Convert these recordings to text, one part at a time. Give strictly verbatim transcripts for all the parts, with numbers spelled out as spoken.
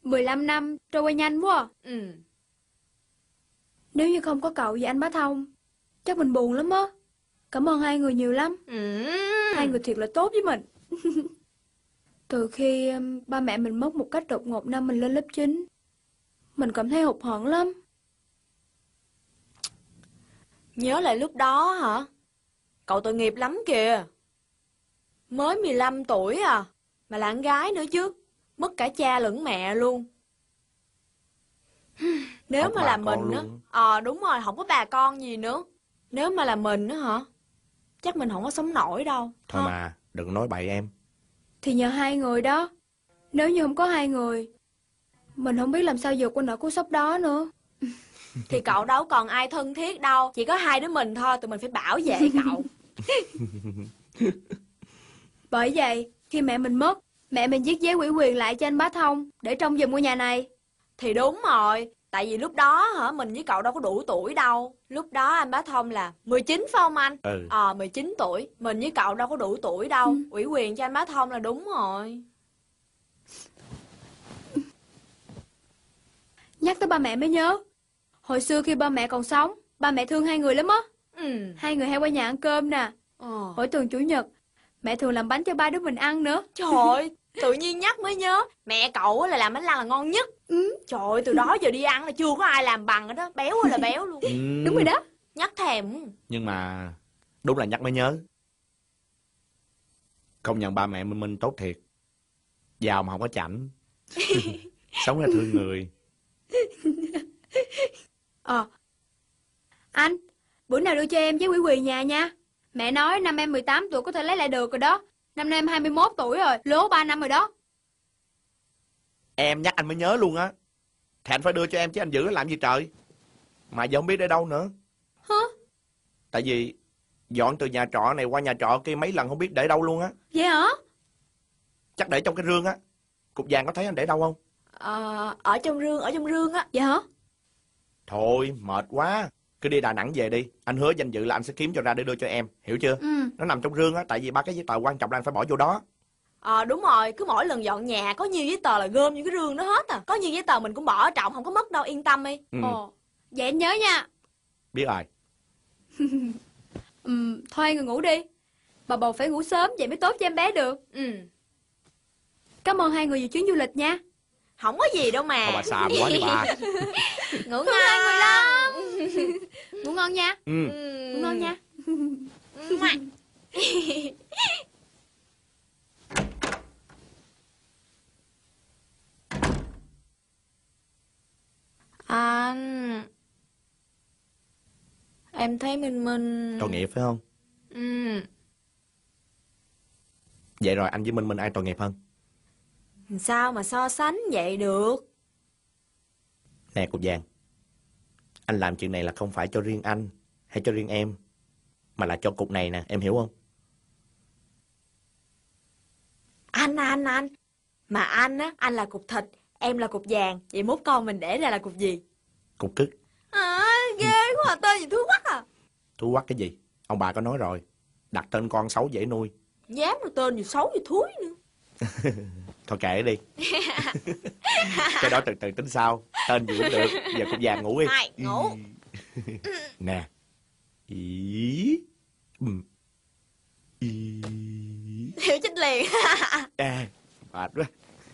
mười lăm năm trôi qua nhanh quá à. Ừ. Nếu như không có cậu và anh Bá Thông, chắc mình buồn lắm á. Cảm ơn hai người nhiều lắm. Ừ. Hai người thiệt là tốt với mình. Từ khi um, ba mẹ mình mất một cách đột ngột năm mình lên lớp chín, mình cảm thấy hụt hẫng lắm. Nhớ lại lúc đó hả? Cậu tội nghiệp lắm kìa. Mới mười lăm tuổi à, mà là con gái nữa chứ. Mất cả cha lẫn mẹ luôn. Nếu Không mà bà là con mình á. luôn. Ờ đúng rồi, không có bà con gì nữa. Nếu mà là mình á hả? Chắc mình không có sống nổi đâu. Thôi Ha? mà, đừng nói bậy em. Thì nhờ hai người đó. Nếu như không có hai người, mình không biết làm sao vượt qua nỗi cú sốc đó nữa. Thì cậu đâu còn ai thân thiết đâu. Chỉ có hai đứa mình thôi. Tụi mình phải bảo vệ cậu. Bởi vậy, khi mẹ mình mất, mẹ mình viết giấy ủy quyền lại cho anh Bá Thông để trông giùm ngôi nhà này. Thì đúng rồi. Tại vì lúc đó hả, mình với cậu đâu có đủ tuổi đâu. Lúc đó anh Bá Thông là mười chín phải không anh? Ừ. Ờ, mười chín tuổi. Mình với cậu đâu có đủ tuổi đâu. Ừ. Ủy quyền cho anh Bá Thông là đúng rồi. Nhắc tới ba mẹ mới nhớ. Hồi xưa khi ba mẹ còn sống, ba mẹ thương hai người lắm á. Ừ. Hai người hay qua nhà ăn cơm nè. Ờ. Mỗi tuần chủ nhật, mẹ thường làm bánh cho ba đứa mình ăn nữa. Trời ơi, tự nhiên nhắc mới nhớ. Mẹ cậu là làm bánh lăng là ngon nhất. Ừ. Trời ơi, từ đó giờ đi ăn là chưa có ai làm bằng rồi đó. Béo ơi là béo luôn. Ừ. Đúng rồi đó. Nhắc thèm. Nhưng mà đúng là nhắc mới nhớ. Công nhận ba mẹ Minh Minh tốt thiệt. Giàu mà không có chảnh. Sống ra thương người. Ờ. Anh, bữa nào đưa cho em giấy ủy quyền nhà nha. Mẹ nói năm em mười tám tuổi có thể lấy lại được rồi đó. Năm nay em hai mươi mốt tuổi rồi, lố ba năm rồi đó. Em nhắc anh mới nhớ luôn á. Thì anh phải đưa cho em chứ anh giữ nó làm gì trời. Mà giờ không biết để đâu nữa. Hả? Tại vì dọn từ nhà trọ này qua nhà trọ kia mấy lần không biết để đâu luôn á. Vậy hả? Chắc để trong cái rương á. Cục vàng có thấy anh để đâu không? Ờ, ở trong rương, ở trong rương á. Vậy hả? Thôi mệt quá. Cứ đi Đà Nẵng về đi. Anh hứa danh dự là anh sẽ kiếm cho ra để đưa cho em. Hiểu chưa? Ừ. Nó nằm trong rương á. Tại vì ba cái giấy tờ quan trọng là anh phải bỏ vô đó. Ờ đúng rồi, cứ mỗi lần dọn nhà có nhiều giấy tờ là gom những cái rương đó hết à. Có nhiều giấy tờ mình cũng bỏ ở trọng, không có mất đâu, yên tâm đi. Ừ. Ồ, vậy anh nhớ nha. Biết rồi. Ừ, thôi hai người ngủ đi. Bà bầu phải ngủ sớm vậy mới tốt cho em bé được. Ừ. Cảm ơn hai người về chuyến du lịch nha. Không có gì đâu mà. Thôi bà xàm quá đi bà. Ngủ Thương hai người ngon lắm. Ngủ ngon nha. Ừ. Ngủ ngon nha. Anh, em thấy Minh Minh. Tội nghiệp phải không? Ừ. Vậy rồi anh với Minh Minh ai tội nghiệp hơn? Sao mà so sánh vậy được? Nè cục vàng. Anh làm chuyện này là không phải cho riêng anh hay cho riêng em, mà là cho cục này nè, em hiểu không? Anh anh anh. Mà anh á, anh là cục thịt, em là cục vàng. Vậy mốt con mình để ra là cục gì? Cục cứt. À, ghê quá à, tên gì thú quắc à. Thú quắc cái gì? Ông bà có nói rồi. Đặt tên con xấu dễ nuôi. Dám rồi tên gì xấu gì thúi nữa. Thôi kệ đi. Cái đó từ từ tính sau. Tên gì cũng được. Giờ cục vàng ngủ đi. Hai, ngủ. Nè. Ý. Ừ. Ý. Hiểu chết liền. À, mệt quá.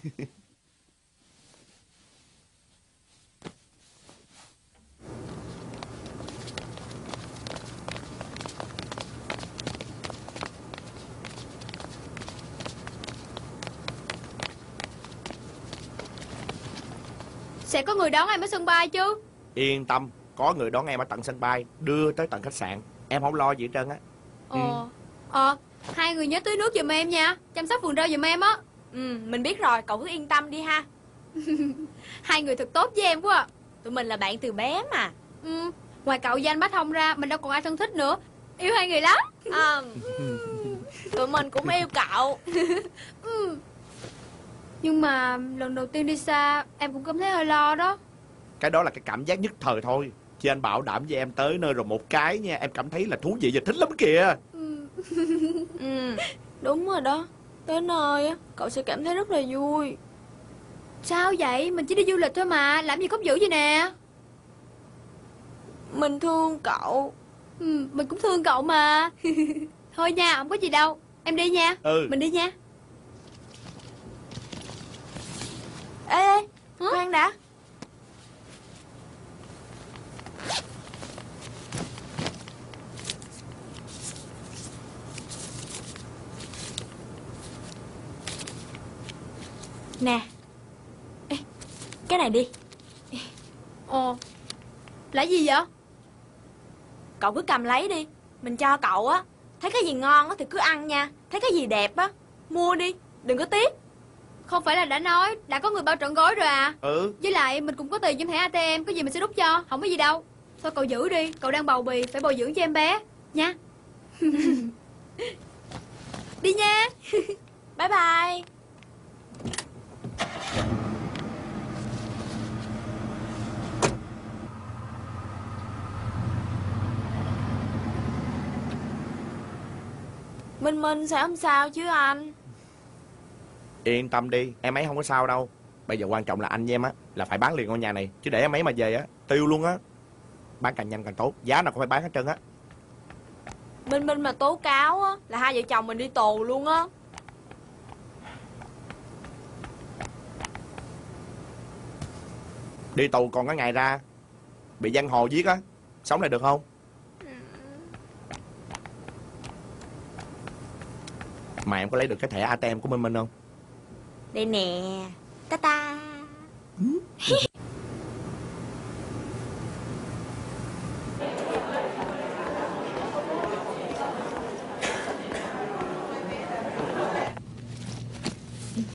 Sẽ có người đón em ở sân bay chứ? Yên tâm, có người đón em ở tận sân bay, đưa tới tận khách sạn. Em không lo gì hết trơn á. Ờ. Ờ, hai người nhớ tưới nước giùm em nha. Chăm sóc vườn rau giùm em á. Ừ, mình biết rồi, cậu cứ yên tâm đi ha. Hai người thật tốt với em quá à. Tụi mình là bạn từ bé mà. Ừ, ngoài cậu và anh Bá Thông ra, mình đâu còn ai thân thích nữa. Yêu hai người lắm. À, tụi mình cũng yêu cậu. Ừ. Nhưng mà lần đầu tiên đi xa, em cũng cảm thấy hơi lo đó. Cái đó là cái cảm giác nhất thời thôi. Chứ anh bảo đảm với em tới nơi rồi một cái nha, em cảm thấy là thú vị và thích lắm kìa. Ừ. Ừ, đúng rồi đó. Tới nơi á, cậu sẽ cảm thấy rất là vui. Sao vậy? Mình chỉ đi du lịch thôi mà. Làm gì khóc dữ vậy nè? Mình thương cậu. Ừ, mình cũng thương cậu mà. Thôi nha, không có gì đâu. Em đi nha. Ừ. Mình đi nha. Ê, ê, Hả? khoan đã. Nè. Ê, cái này đi. Ồ, là gì vậy? Cậu cứ cầm lấy đi. Mình cho cậu á. Thấy cái gì ngon á thì cứ ăn nha. Thấy cái gì đẹp á, mua đi, đừng có tiếc. Không phải là đã nói đã có người bao trọn gói rồi à? Ừ. Với lại mình cũng có tiền trong thẻ a tê em. Có gì mình sẽ rút cho. Không có gì đâu. Thôi cậu giữ đi. Cậu đang bầu bì, phải bồi dưỡng cho em bé nha. Đi nha. Bye bye. Minh Minh sẽ không sao chứ anh? Yên tâm đi, em ấy không có sao đâu. Bây giờ quan trọng là anh với em á là phải bán liền ngôi nhà này, chứ để em ấy mà về á tiêu luôn á. Bán càng nhanh càng tốt, giá nào cũng phải bán hết trơn á. Minh Minh mà tố cáo á là hai vợ chồng mình đi tù luôn á. Đi tù còn có ngày ra. Bị giang hồ giết á, sống lại được không? Mà em có lấy được cái thẻ a tê em của Minh Minh không? Đây nè. Ta ta.